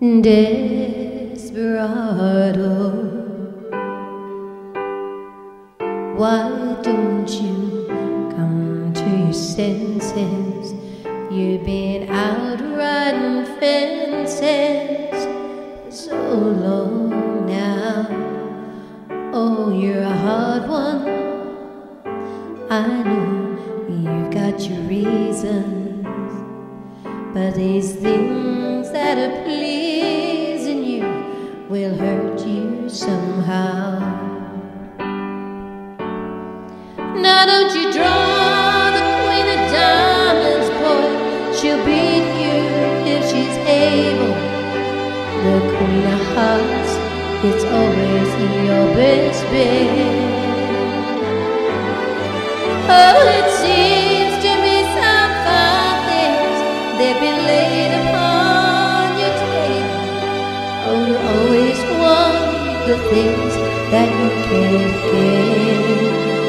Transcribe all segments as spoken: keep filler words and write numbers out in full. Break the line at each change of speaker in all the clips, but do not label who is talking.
Desperado, why don't you come to your senses? You've been out riding fences for so long now. Oh, you're a hard one, I know you've got your reasons, but these things that are pleasing you will hurt you somehow. Now don't you draw the queen of diamonds, boy, she'll beat you if she's able. The queen of hearts, it's always your best bet. Oh, it seems to me some fine things they've been laid upon your table. Oh, you always want the things that you can't get.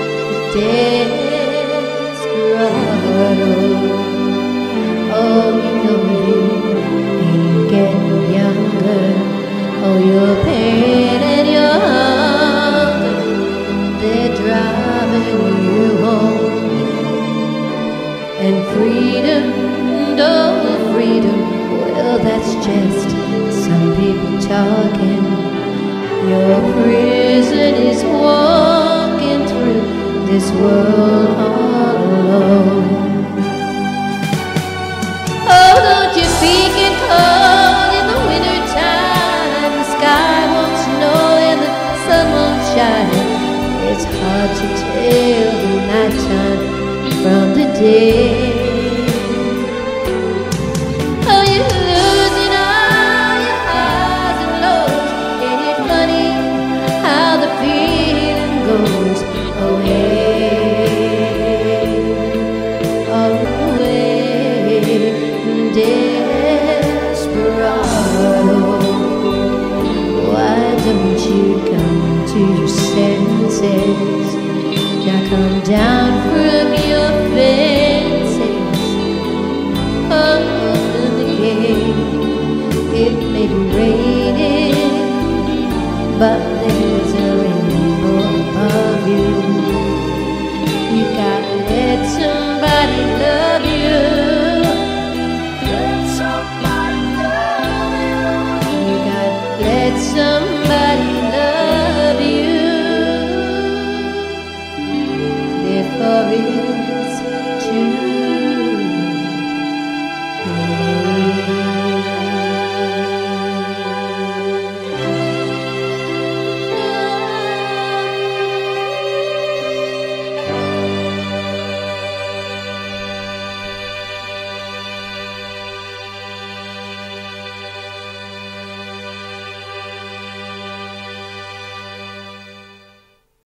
Desperado. Oh, you know you ain't getting younger. Oh, your pain and your hunger, they're driving you home. And freedom, oh, freedom, well, that's just some people talking. Your prison is walking through this world all alone. Oh, don't you speak it cold in the winter time. The sky won't snow and the sun won't shine. It's hard to tell the nighttime from the day. Oh, you're losing all your highs and lows. Ain't it funny how the feeling goes away, away, desperado. Why don't you come to your senses? Now come down from your fences. Open the gate. It may be raining, but there's a rainbow above you. You gotta let somebody love you. Let somebody love you. You gotta let somebody